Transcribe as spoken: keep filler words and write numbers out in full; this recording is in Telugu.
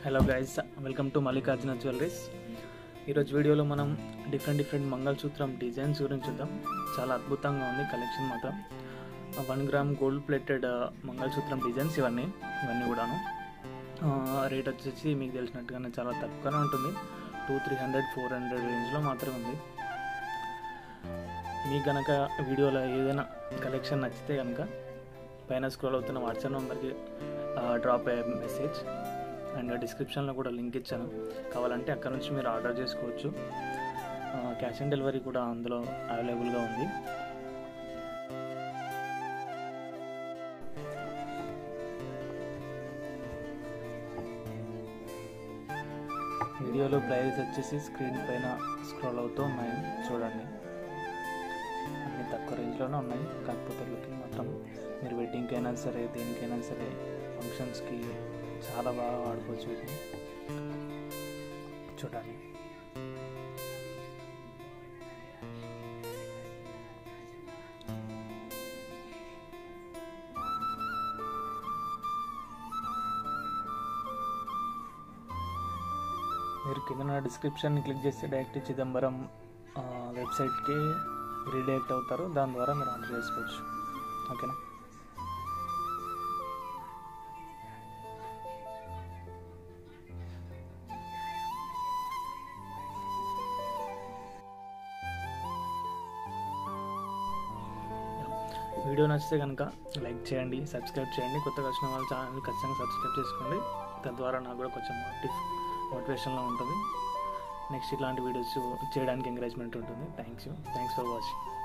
Hello guys, welcome to Mallikarjuna jewelleries. ఈరోజు వీడియోలో మనం డిఫరెంట్ డిఫరెంట్ మంగళసూత్రం డిజైన్స్ గురించి చూద్దాం. చాలా అద్భుతంగా ఉంది కలెక్షన్ మాత్రం. వన్ గ్రామ్ గోల్డ్ ప్లేటెడ్ మంగళసూత్రం డిజైన్స్ ఇవన్నీ ఇవన్నీ కూడాను. రేట్ వచ్చేసి మీకు తెలిసినట్టుగానే చాలా తక్కువనే ఉంటుంది. Two three hundred four hundred రేంజ్లో మాత్రమే ఉంది. మీకు కనుక వీడియోలో ఏదైనా కలెక్షన్ నచ్చితే కనుక పైన స్క్రోల్ అవుతున్న వాట్సాప్ నెంబర్కి డ్రాప్ అయ్యే మెసేజ్ అండ్ డిస్క్రిప్షన్లో కూడా లింక్ ఇచ్చాను. కావాలంటే అక్కడ నుంచి మీరు ఆర్డర్ చేసుకోవచ్చు. క్యాష్ ఆన్ డెలివరీ కూడా అందులో అవైలబుల్గా ఉంది. వీడియోలో ప్రైస్ వచ్చేసి స్క్రీన్ పైన స్క్రోల్ అవుతూ ఉన్నాయి, చూడండి. అన్ని తక్కువ రేంజ్లోనే ఉన్నాయి. కాకపోతే లుకింగ్ మాత్రం మీరు వెడ్డింగ్కి అయినా సరే, దేనికైనా సరే, ఫంక్షన్స్కి చాలా బాగా వాడుకోవచ్చు. వీటిని చూడండి. మీరు కింద డిస్క్రిప్షన్ క్లిక్ చేస్తే డైరెక్ట్ చిదంబరం వెబ్సైట్కి రీడైరెక్ట్ అవుతారు. దాని ద్వారా మీరు ఆర్డర్ చేసుకోవచ్చు. ఓకేనా? వీడియో నచ్చితే కనుక లైక్ చేయండి, సబ్స్క్రైబ్ చేయండి. కొత్తగా వచ్చిన వాళ్ళ ఛానల్ ఖచ్చితంగా సబ్స్క్రైబ్ చేసుకోండి. తద్వారా నాకు కూడా కొంచెం మోటివ్ మోటివేషన్లో ఉంటుంది. నెక్స్ట్ ఇట్లాంటి వీడియోస్ చేయడానికి ఎంకరేజ్మెంట్ ఉంటుంది. Thanks you thanks for watching.